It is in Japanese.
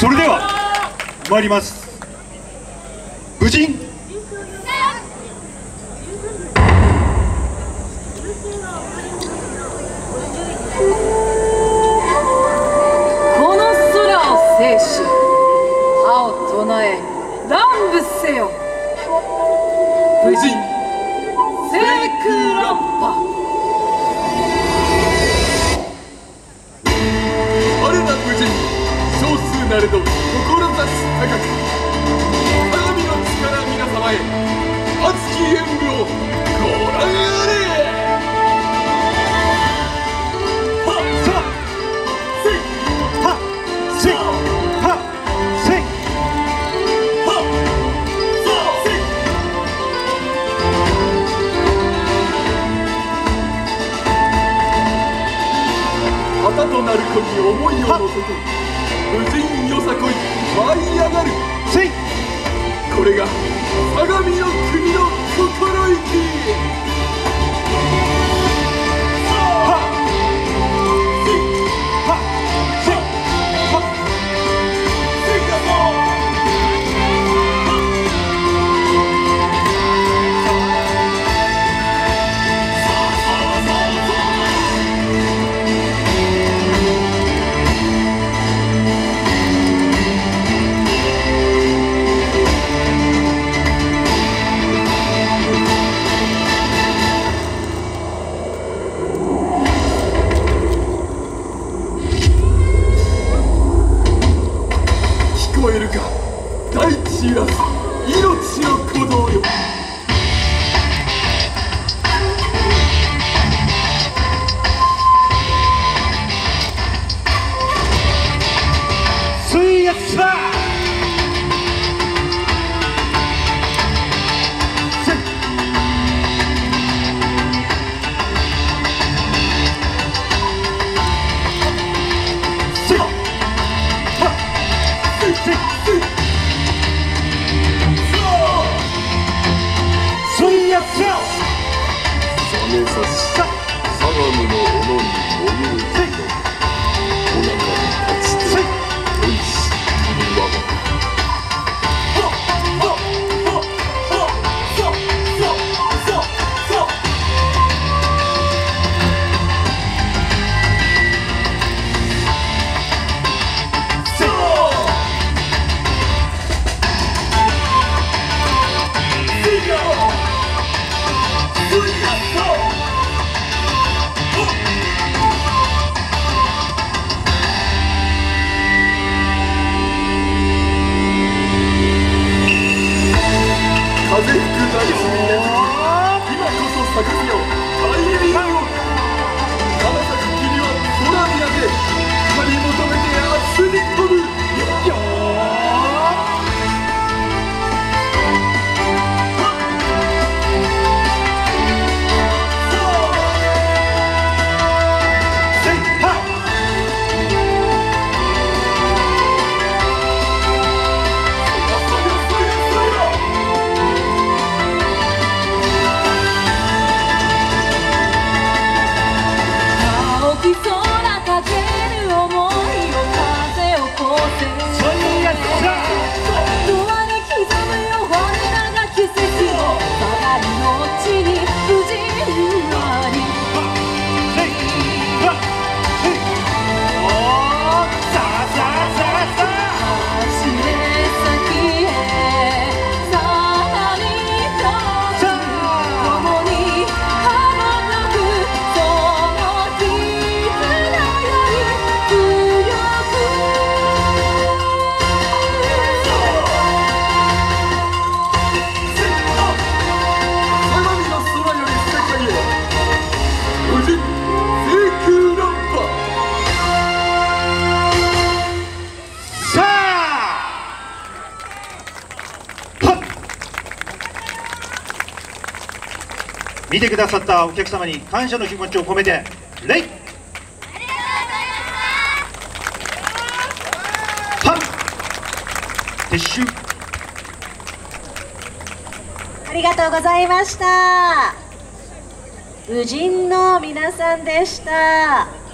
それでは参ります。武人この空を制し歯を唱え乱舞せよ。武人聖空乱破。 我ら武人少数なれど志高く、鏡の力皆様へ熱き演舞をご覧あれ。旗となる子に思いを乗せて武人よさこい舞い上がる。これが相模の国の心意気。聞こえるか、大地揺らす命の鼓動よ。 水圧だ。 実さし相模の斧に燃ゆる火のお腹に立ちておいしき我が風吹く大地に根付き、今こそ咲かせよ大輪を。花咲く霧は空に上げ、光求めて明日に飛ぶ。 見てくださったお客様に感謝の気持ちを込めて礼。はっ撤収。 ありがとうございました。武人の皆さんでした。